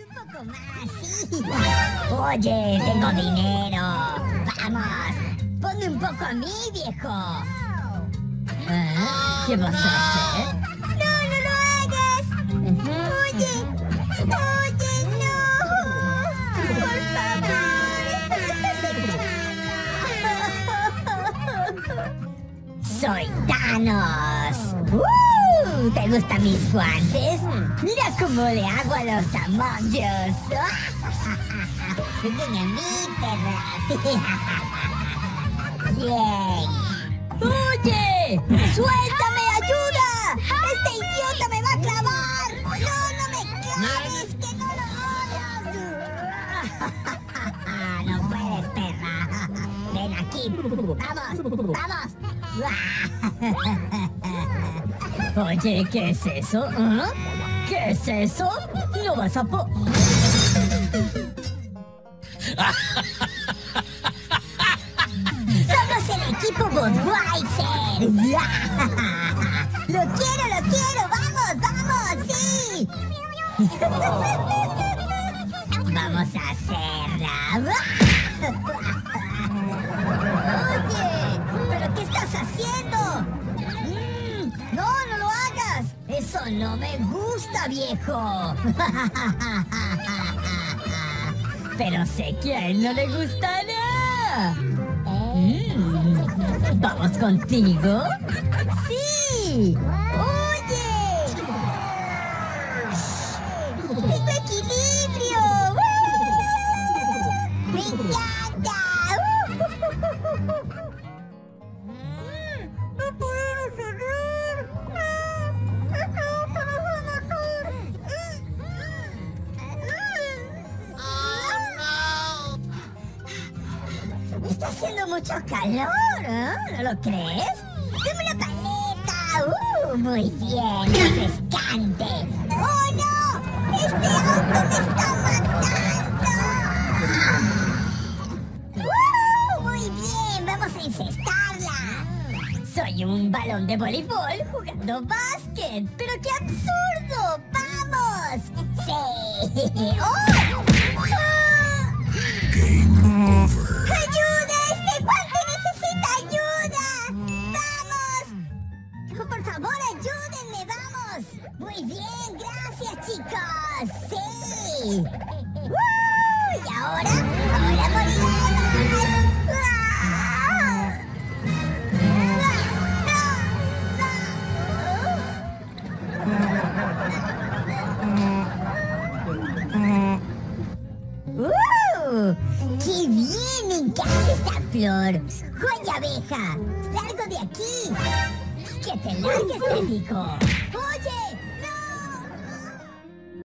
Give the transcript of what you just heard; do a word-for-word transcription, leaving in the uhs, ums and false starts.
un poco más, sí. Oye, tengo dinero. Vamos, ponme un poco a mí, viejo. ¿Eh? ¿Qué vas a hacer? No, no lo hagas. Oye, oye, no. Por favor, esto me está secando. Soy Thanos. ¡Uh! ¿Te gustan mis guantes? Mira cómo le hago a los amollos. Vienen a mí, perras. Bien. ¡Oye! ¡Suéltame! ¡Ayuda! ¡Este idiota me va a clavar! ¡No, no me claves! ¡Que no lo hagas! No puedes, perra. Ven aquí. ¡Vamos! ¡Vamos! Oye, ¿qué es eso? ¿Eh? ¿Qué es eso? No vas a po... ¡Somos el equipo Budweiser! ¡Lo quiero, lo quiero! ¡Vamos, vamos! ¡Sí! ¡Vamos a hacerla! ¡Oye! ¿Pero qué estás haciendo? Mm, ¡No, no lo hagas! ¡Eso no me gusta, viejo! Pero sé que a él no le gustará. Mm, ¿Vamos contigo? ¡Sí! ¡Oye! ¡Tengo equilibrio! ¡Me encanta! ¡No podemos seguir! Está haciendo mucho calor, ¿eh? ¿No lo crees? ¡Dame una paleta! ¡Uh! Muy bien, refrescante. ¡Oh, no! ¡Este auto me está matando! ¡Uh! Muy bien, vamos a incestarla. Soy un balón de voleibol jugando básquet. ¡Pero qué absurdo! ¡Vamos! ¡Sí! ¡Oh! Game over. ¡Ayuda! ¡Este guante necesita ayuda! ¡Vamos! ¡Por favor, ayúdenme! ¡Vamos! Muy bien, gracias, chicos. ¡Sí! ¡Uh! ¿Y ahora? ¡Ahora moriremos! ¡Ah! ¡Uh! ¡Qué bien! ¡Me encanta esta flor! ¡Joya, abeja! ¡Largo de aquí! ¡Que te largues, te digo!